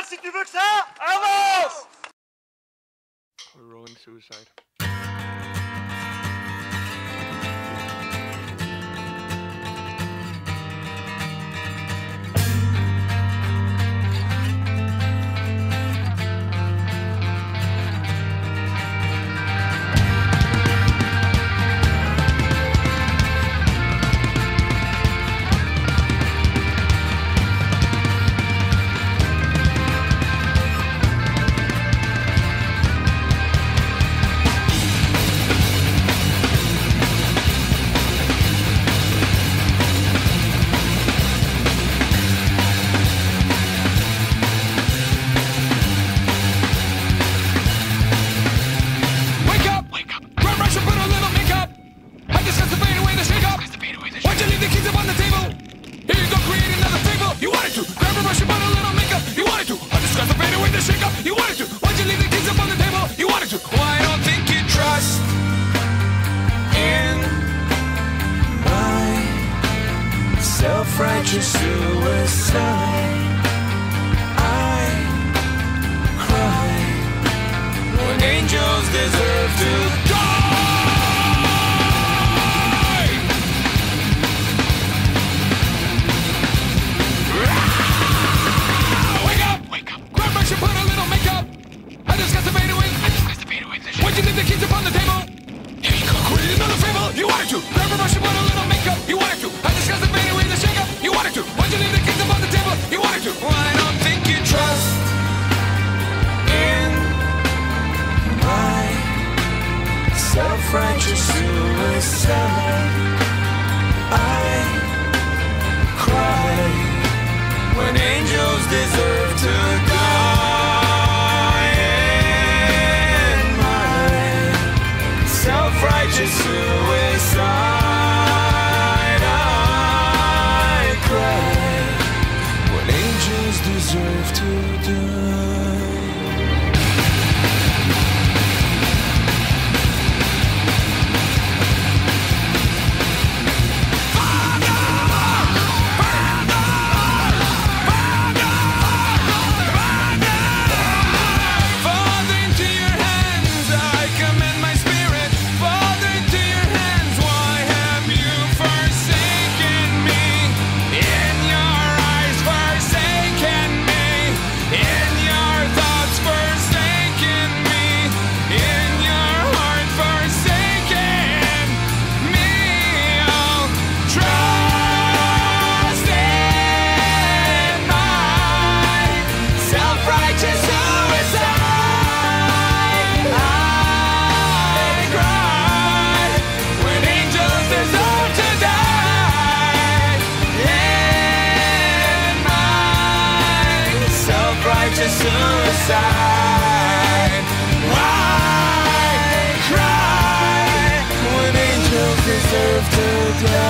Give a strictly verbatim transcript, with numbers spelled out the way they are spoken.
si tu veux que ça avance. Rolling suicide. Self-righteous suicide. I cry when angels deserve to die. Wake up! Wake up! Grab brush and put a little makeup. I just got to fade away. I just got to fade away. Why'd you leave the keys upon the table? Here you go, create another fable. You wanted to. Grab a brush and put a little makeup. You wanted to. I just got to fade away. You wanted to. Why'd you leave the kids up on the table? You wanted to. Well, I don't think you trust in my self-righteous suicide. I cry when angels deserve to die. In my self-righteous suicide. Deserve to die. Father! Father! Father! Father! Father, into your hands I commend my spirit. Father, into your hands, why have you forsaken me? In your eyes forsaken me. In your thoughts forsaken me. In your heart forsaken me. Oh, trust in my self-righteous suicide. I cry when angels deserve to die. In my self-righteous suicide. Why cry when angels deserve to die?